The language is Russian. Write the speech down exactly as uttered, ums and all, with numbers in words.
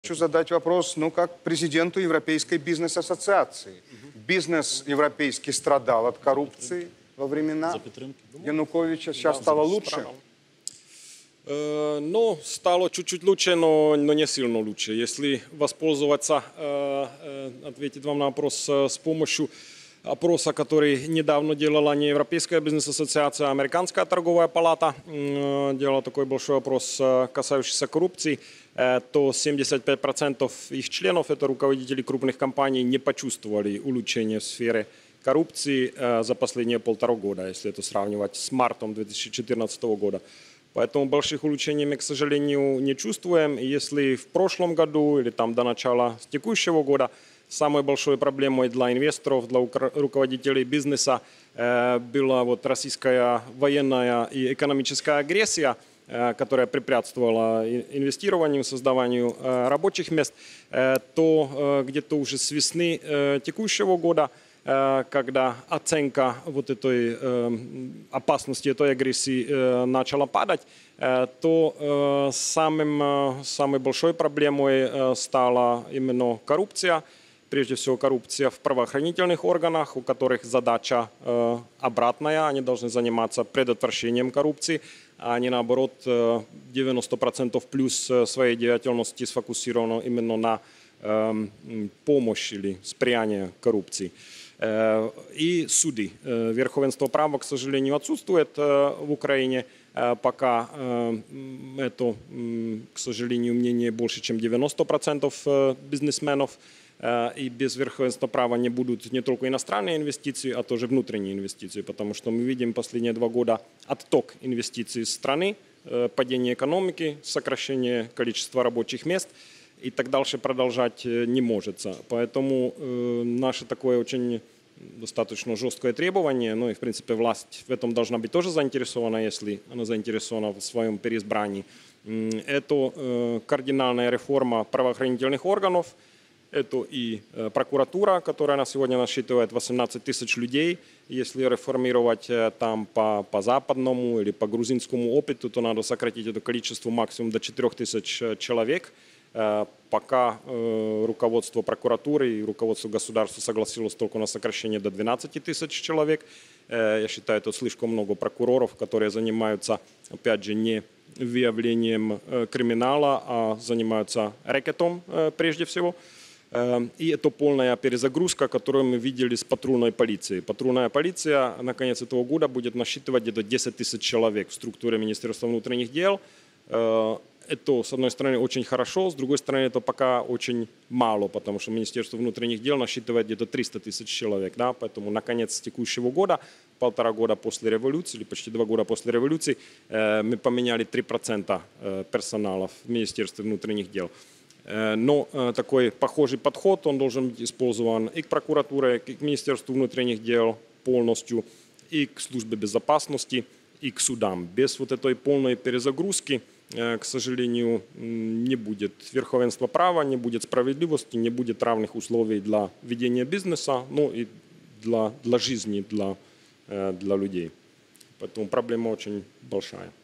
Хочу задать вопрос, ну, как президенту Европейской бизнес-ассоциации. Бизнес европейский страдал от коррупции во времена Януковича. Сейчас стало лучше? Э, ну, стало чуть-чуть лучше, но, но не сильно лучше. Если воспользоваться, э, э, ответить вам на вопрос э, с помощью опроса, который недавно делала не Европейская бизнес-ассоциация, а Американская торговая палата, э, делала такой большой опрос, э, касающийся коррупции, э, то семьдесят пять процентов их членов, это руководители крупных компаний, не почувствовали улучшения в сфере коррупции э, за последние полтора года, если это сравнивать с мартом две тысячи четырнадцатого года. Поэтому больших улучшений мы, к сожалению, не чувствуем. И если в прошлом году или там до начала текущего года самой большой проблемой для инвесторов, для руководителей бизнеса э, была вот российская военная и экономическая агрессия, э, которая препятствовала инвестированию, созданию э, рабочих мест, э, то э, где-то уже с весны э, текущего года, когда оценка вот этой э, опасности, этой агрессии э, начала падать, э, то э, самым, э, самой большой проблемой э, стала именно коррупция. Прежде всего коррупция в правоохранительных органах, у которых задача э, обратная. Они должны заниматься предотвращением коррупции, а не наоборот э, девяносто процентов плюс своей деятельности сфокусировано именно на э, помощь или сприяние коррупции. И суды. Верховенство права, к сожалению, отсутствует в Украине. Пока это, к сожалению, мнение больше, чем девяносто процентов бизнесменов. И без верховенства права не будут не только иностранные инвестиции, а тоже внутренние инвестиции. Потому что мы видим последние два года отток инвестиций из страны, падение экономики, сокращение количества рабочих мест. И так дальше продолжать не может. Поэтому э, наше такое очень достаточно жесткое требование, ну и в принципе власть в этом должна быть тоже заинтересована, если она заинтересована в своем переизбрании. Это э, кардинальная реформа правоохранительных органов, это и э, прокуратура, которая на сегодня насчитывает восемнадцать тысяч людей. Если реформировать э, там по, по западному или по грузинскому опыту, то надо сократить это количество максимум до четырёх тысяч человек. Пока э, руководство прокуратуры и руководство государства согласилось только на сокращение до двенадцати тысяч человек. Э, я считаю, это слишком много прокуроров, которые занимаются, опять же, не выявлением э, криминала, а занимаются рэкетом э, прежде всего. Э, и это полная перезагрузка, которую мы видели с патрульной полицией. Патрульная полиция на конец этого года будет насчитывать где-то десять тысяч человек в структуре Министерства внутренних дел. Э, Это, с одной стороны, очень хорошо, с другой стороны, это пока очень мало, потому что Министерство внутренних дел насчитывает где-то триста тысяч человек. Да? Поэтому на конец текущего года, полтора года после революции, или почти два года после революции, э, мы поменяли три процента персонала в Министерстве внутренних дел. Э, но э, такой похожий подход, он должен быть использован и к прокуратуре, и к Министерству внутренних дел полностью, и к службе безопасности, и к судам. Без вот этой полной перезагрузки, к сожалению, не будет верховенства права, не будет справедливости, не будет равных условий для ведения бизнеса, ну и для, для жизни, для, для людей. Поэтому проблема очень большая.